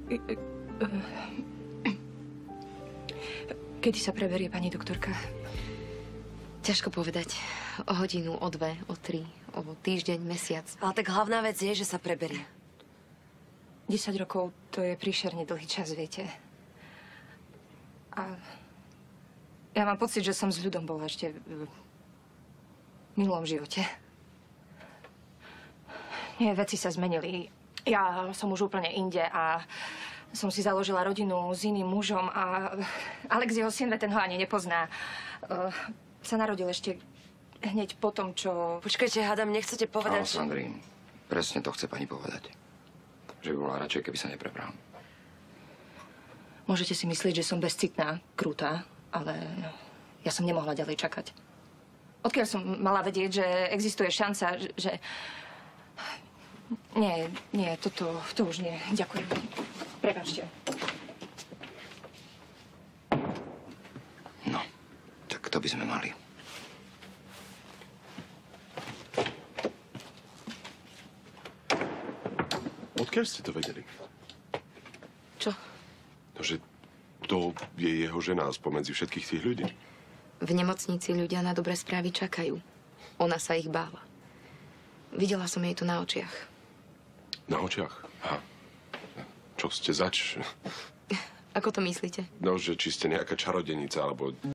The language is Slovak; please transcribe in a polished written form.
Kedy sa preberie, pani doktorka? Ťažko povedať. O hodinu, o 2, o 3, o týždeň, mesiac. Ale tak hlavná vec je, že sa preberie. 10 rokov, to je príšerne dlhý čas, viete. A ja mám pocit, že som s ľudom bola ešte v minulom živote. Nie, veci sa zmenili. Ja som už úplne inde a som si založila rodinu s iným mužom a Alex, jeho syn, ten ho ani nepozná. Sa narodil ešte hneď po tom, čo... Počkajte, hádam, nechcete povedať... Áno, Sandrín, presne to chce pani povedať. Že by bola radšej, keby sa neprebral. Môžete si myslieť, že som bezcitná, krutá, ale ja som nemohla ďalej čakať. Odkiaľ som mala vedieť, že existuje šanca, že... Nie, to už nie. Ďakujem. Prepáčte. No, tak to by sme mali. Odkiaľ ste to vedeli? Čo? No, že to je jeho žena spomedzi všetkých tých ľudí. V nemocnici ľudia na dobré správy čakajú. Ona sa ich bála. Videla som jej to na očiach. Na očiach? Aha. Čo ste zač? Ako to myslíte? No, že či ste nejaká čarodenica, alebo